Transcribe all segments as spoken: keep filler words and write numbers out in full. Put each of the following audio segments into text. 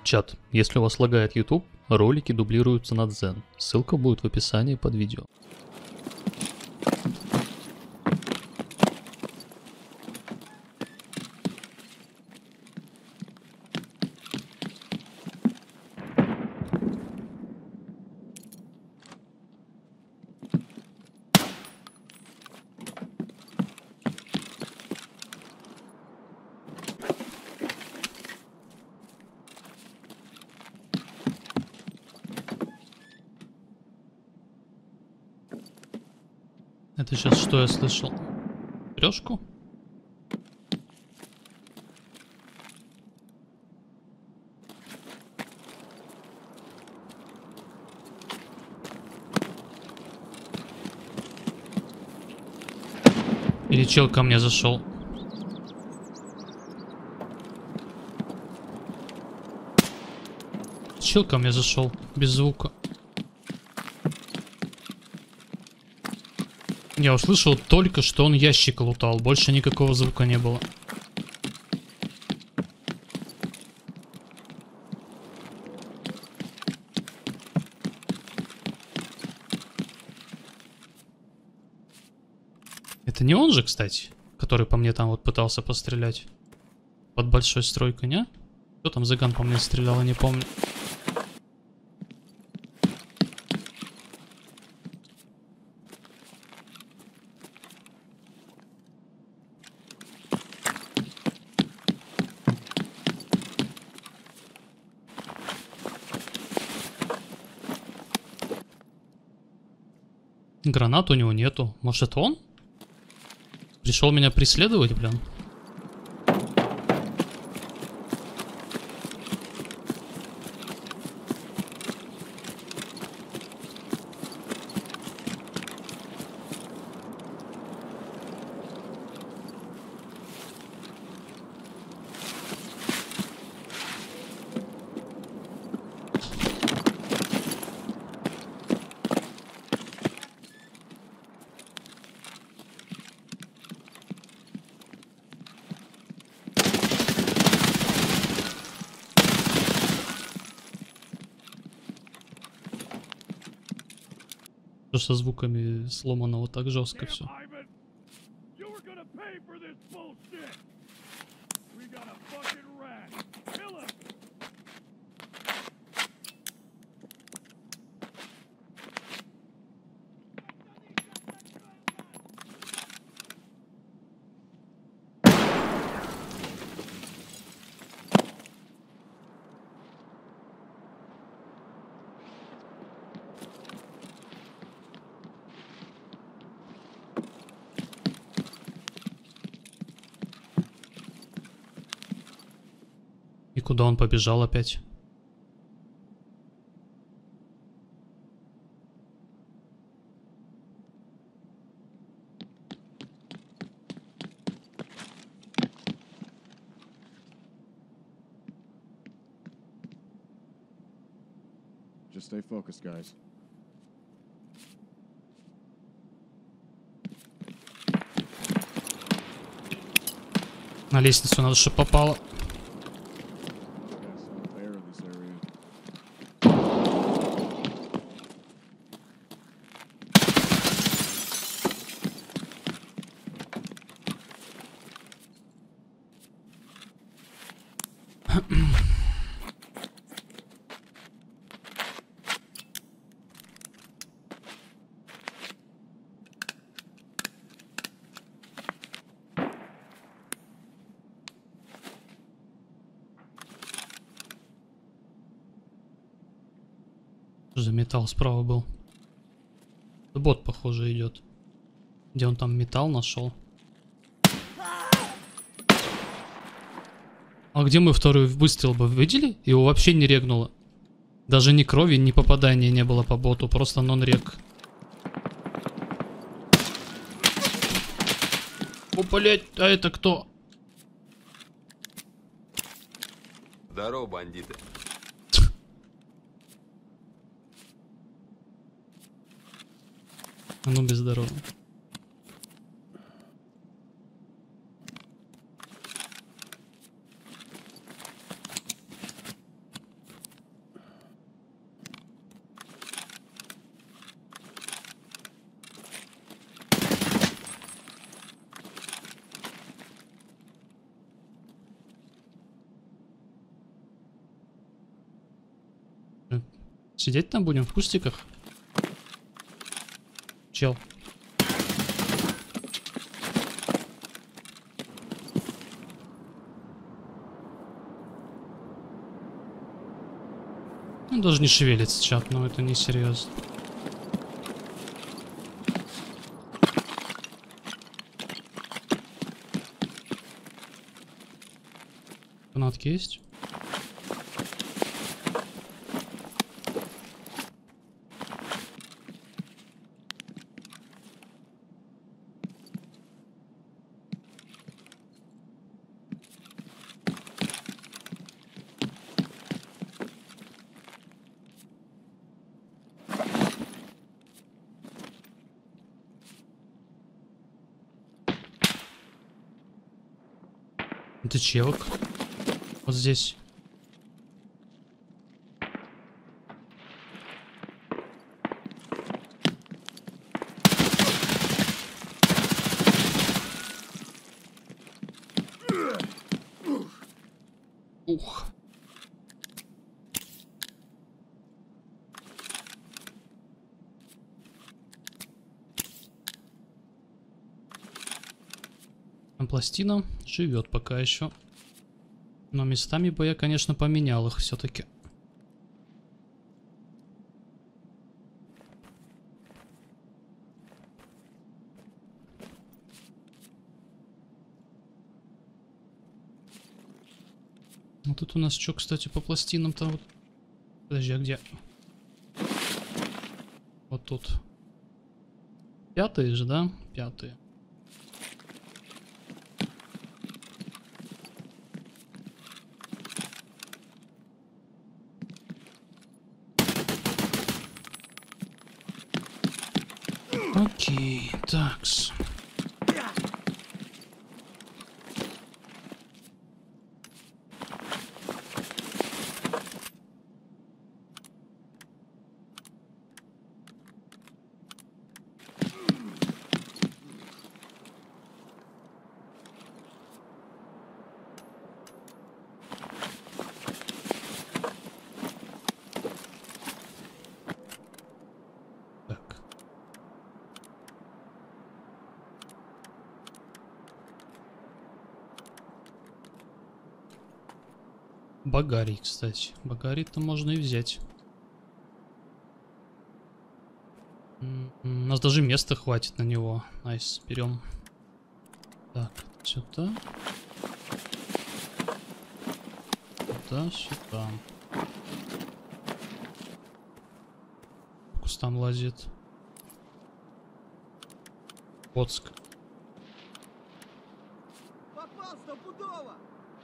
Чат, если у вас лагает YouTube, ролики дублируются на Дзен. Ссылка будет в описании под видео. Это сейчас что я слышал? Трёшку? Или чел ко мне зашел? Чел ко мне зашел без звука. Я услышал только, что он ящик лутал. Больше никакого звука не было. Это не он же, кстати, который по мне там вот пытался пострелять. Под большой стройкой, не? Кто там Зыган по мне стрелял, я не помню. Гранат у него нету. Может, он? Пришел меня преследовать, блин. Со звуками сломано вот так жестко все. И куда он побежал опять? Just stay focused, guys. На лестницу надо, чтобы попало. Что за металл справа был? Бот, похоже, идет. Где он там металл нашел? А где мы второй выстрел бы видели? Его вообще не регнуло. Даже ни крови, ни попадания не было по боту. Просто нон-рек. О, блять, а это кто? Здорово, бандиты. А ну без здорово. Сидеть там будем в кустиках? Чел. Он даже не шевелится, чат, но это не серьезно. Фанатки есть? Это чевок. Вот здесь. Ух. Там пластина живет пока еще. Но местами бы я, конечно, поменял их все-таки. Ну тут у нас что, кстати, по пластинам-то вот. Подожди, а где? Вот тут. Пятые же, да? Пятые. Окей, такс. Багарий, кстати. Багарий-то можно и взять. У нас даже места хватит на него. Найс, берем. Так, сюда. Сюда, сюда. По кустам лазит. Коцк. Попал стопудово!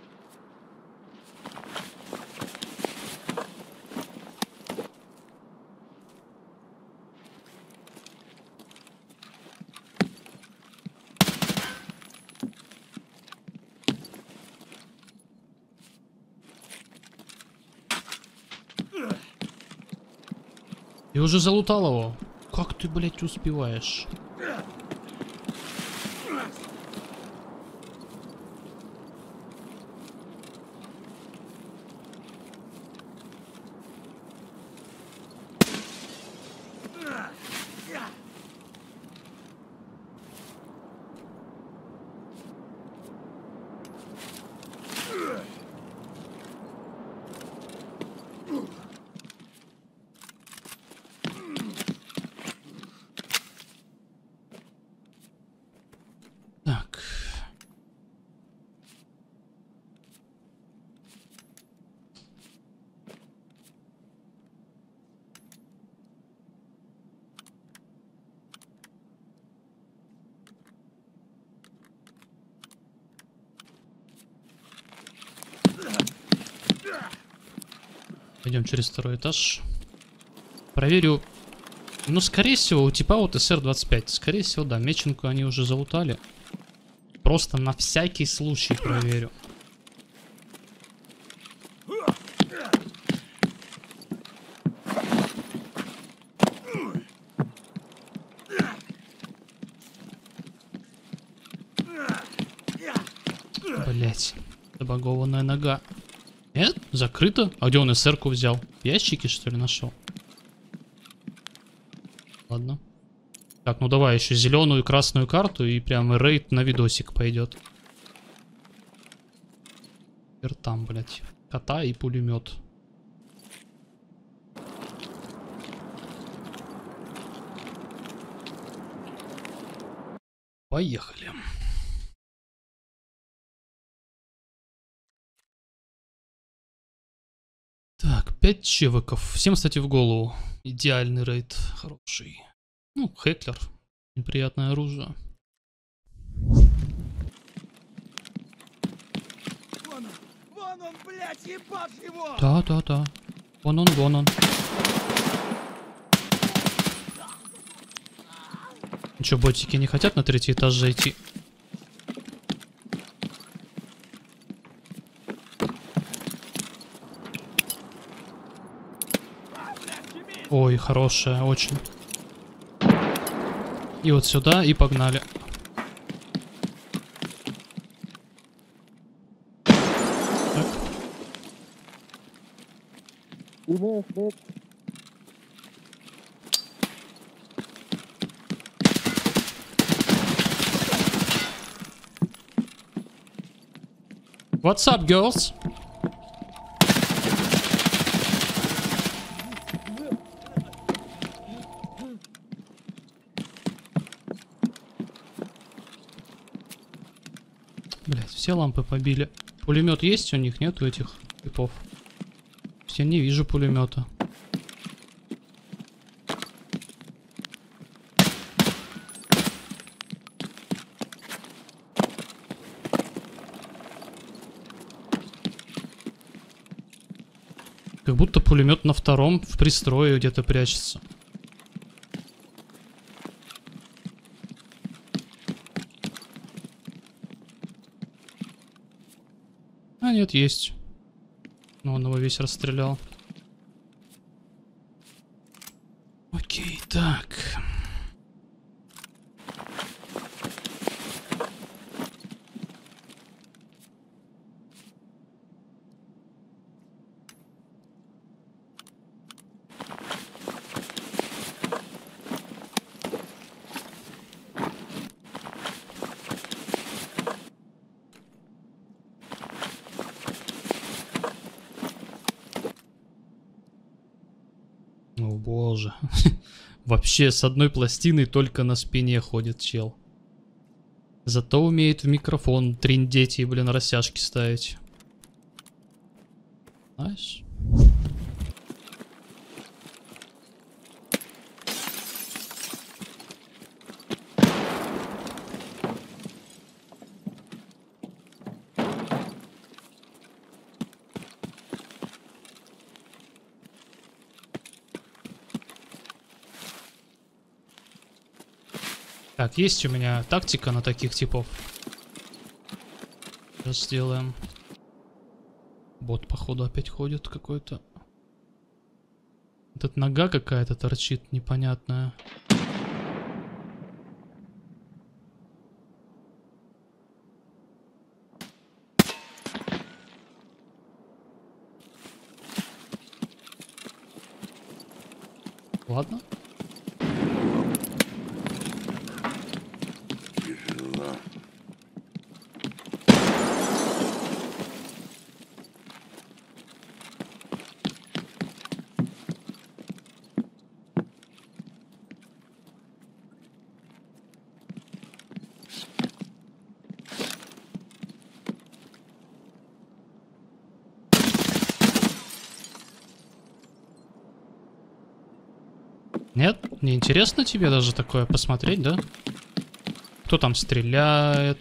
Я уже залутал его. Как ты, блядь, успеваешь? Так. Пойдем через второй этаж. Проверю. Ну, скорее всего, у типа вот эс эр двадцать пять. Скорее всего, да. Меченку они уже залутали. Просто на всякий случай проверю. Блять, забагованная нога. Нет, закрыто. А где он эс эр-ку взял? В ящике, что ли, нашел? Так, ну давай еще зеленую и красную карту, и прям рейд на видосик пойдет. Теперь там, блядь. Кота и пулемет. Поехали. Так, пять чевиков. Всем, кстати, в голову. Идеальный рейд. Хороший. Ну, Хеклер. Неприятное оружие. Вон он! Вон он, блядь, ебать его! Да, да, да. Вон он, вон он. Ну что, ботики не хотят на третий этаж зайти? Ой, хорошая, очень. И вот сюда, и погнали. Так. What's up, girls? Блять, все лампы побили. Пулемет есть у них, нет у этих типов? Я не вижу пулемета. Как будто пулемет на втором в пристрое где-то прячется. А нет, есть. Но он его весь расстрелял. Окей, так. О боже. Вообще с одной пластиной только на спине ходит чел. Зато умеет в микрофон триндеть и, блин, растяжки ставить. Знаешь? Так, есть у меня тактика на таких типов. Сейчас сделаем. Бот, походу, опять ходит какой-то. Тут нога какая-то торчит непонятная. Ладно. Нет? Не интересно тебе даже такое посмотреть, да? Кто там стреляет?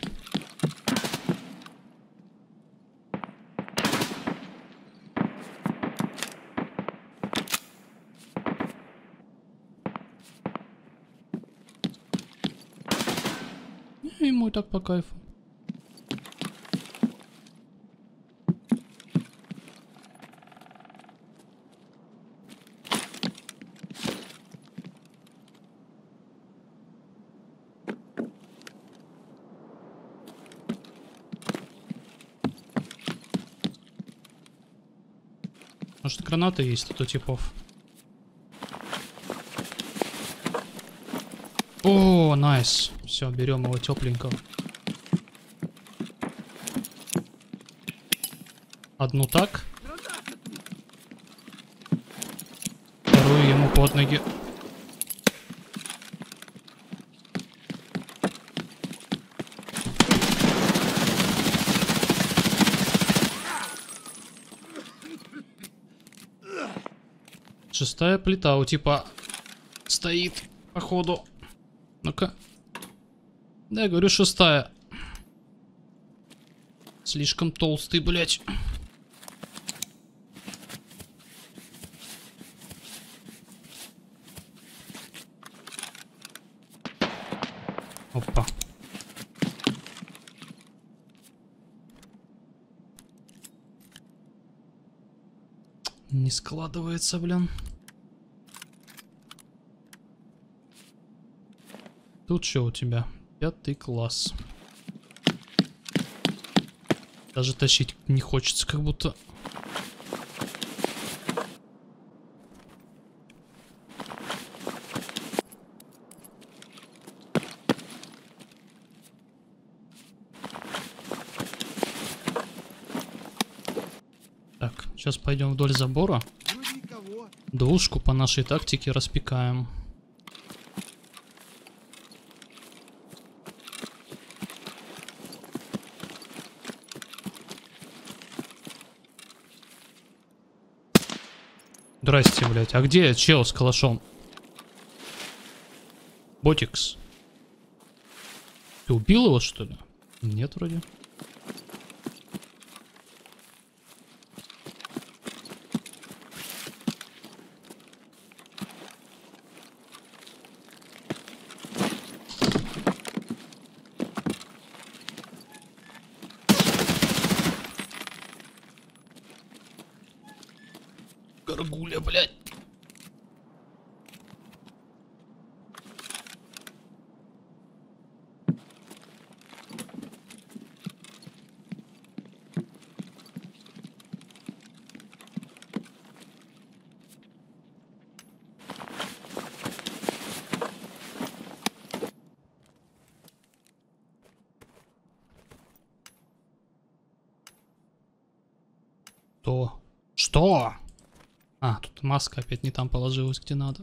Ему и так по кайфу. Может, гранаты есть тут у типов? О, найс. Все, берем его тепленького. Одну так. Вторую ему под ноги. Шестая плита у типа стоит, походу. Ну-ка. Да, я говорю, шестая. Слишком толстый, блядь. Опа. Не складывается, блин. Тут что у тебя? Пятый класс. Даже тащить не хочется, как будто. Так, сейчас пойдем вдоль забора. Вроде никого. Двушку по нашей тактике распекаем. Здрасте, блядь. А где чел с калашом? Ботикс. Ты убил его, что ли? Нет, вроде. Горгуля, блядь. Что? Что? А, тут маска опять не там положилась, где надо.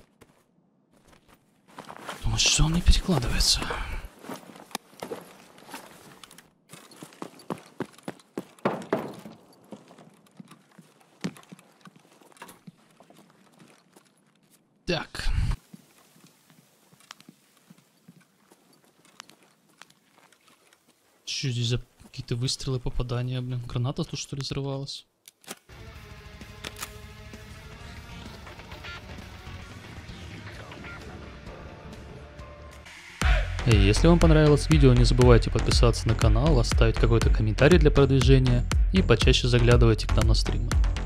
Думаю, что он не перекладывается? Так. Что здесь за какие-то выстрелы, попадания, блин? Граната тут что ли взрывалась? И если вам понравилось видео, не забывайте подписаться на канал, оставить какой-то комментарий для продвижения и почаще заглядывайте к нам на стримы.